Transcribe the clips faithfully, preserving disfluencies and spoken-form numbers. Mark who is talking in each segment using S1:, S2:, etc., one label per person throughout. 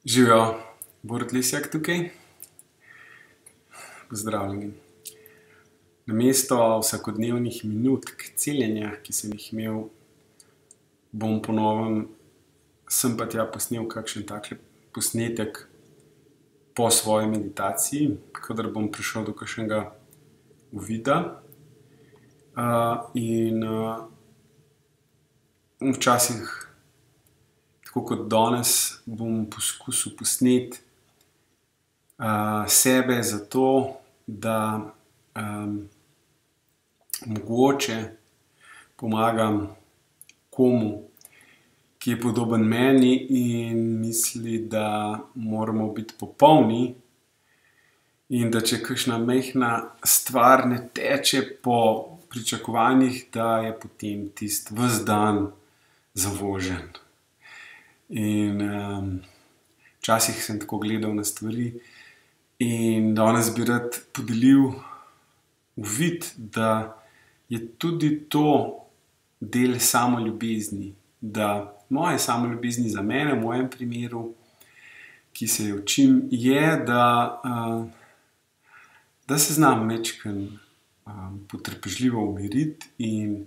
S1: Živijo, Borut Lisjak tukaj. Pozdravljeni. Namesto vsakodnevnih minutk celjenja, ki sem jih imel, bom po novem sem pa tja posnel kakšen takle posnetek po svoji meditaciji, kadar bom prišel do kakšnega uvida. Uh, in uh, včasih, tako kot danes, bom poskusil posneti uh, sebe zato, da um, mogoče pomagam komu, ki je podoben meni in misli, da moramo biti popolni in da če kakšna majhna stvar ne teče po pričakovanjih, da je potem tisti ves dan zavožen. In um, včasih sem tako gledal na stvari in danes bi rad podelil uvid, da je tudi to del samoljubezni, da moje samoljubezni za mene, v mojem primeru, ki se je učim, je, da, uh, da se znam majčkeno um, potrpežljivo umiriti in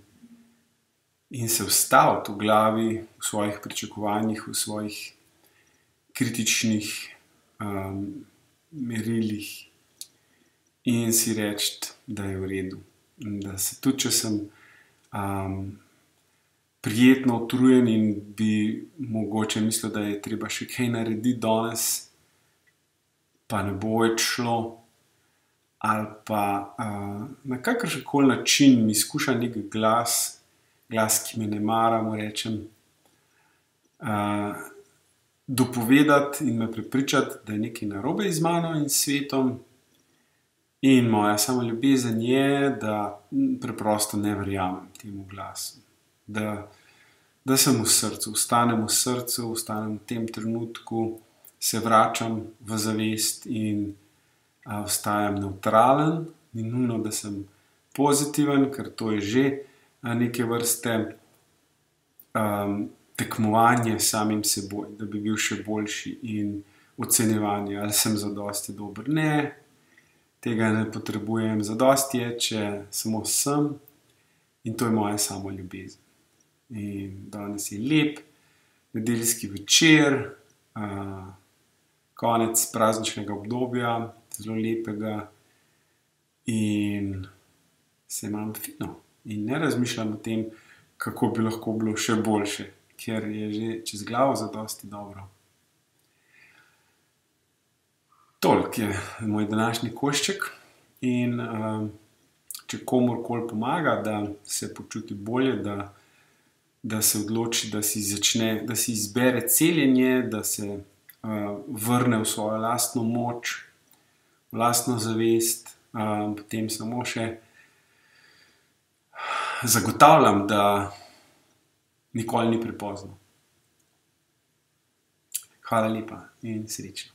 S1: in se ustaviti v glavi, v svojih pričakovanjih, v svojih kritičnih um, merilih in si reči, da je v redu. Da se tudi, če sem um, prijetno utrujen in bi mogoče mislil, da je treba še kaj narediti danes, pa ne bo več šlo, ali pa uh, na kakršenkoli način mi skuša nek glas, glas, ki me ne mara, mu rečem, uh, dopovedati in me prepričati, da je nekaj narobe z mano in svetom. In moja samoljubezen je, da preprosto ne verjamem temu glasu. Da, da sem v srcu, ostanem v srcu, ostanem v tem trenutku, se vračam v zavest in uh, ostajam nevtralen. Ni nujno, da sem pozitiven, ker to je že neke vrste um, tekmovanje s samim seboj, da bi bil še boljši in ocenjevanje, ali sem zadosti dober. Ne, tega ne potrebujem. Zadosti je, če samo sem in to je moja samoljubezen. In danes je lep nedeljski večer, uh, konec prazničnega obdobja, zelo lepega in se imam fino. In ne razmišljam o tem, kako bi lahko bilo še boljše, ker je že čez glavo zadosti dobro. Toliko je moj današnji košček in uh, če komurkoli pomaga, da se počuti bolje, da, da se odloči, da si začne, da si izbere celjenje, da se uh, vrne v svojo lastno moč, v lastno zavest, uh, potem samo še zagotavljam, da nikoli ni prepozno. Hvala lepa in srečno.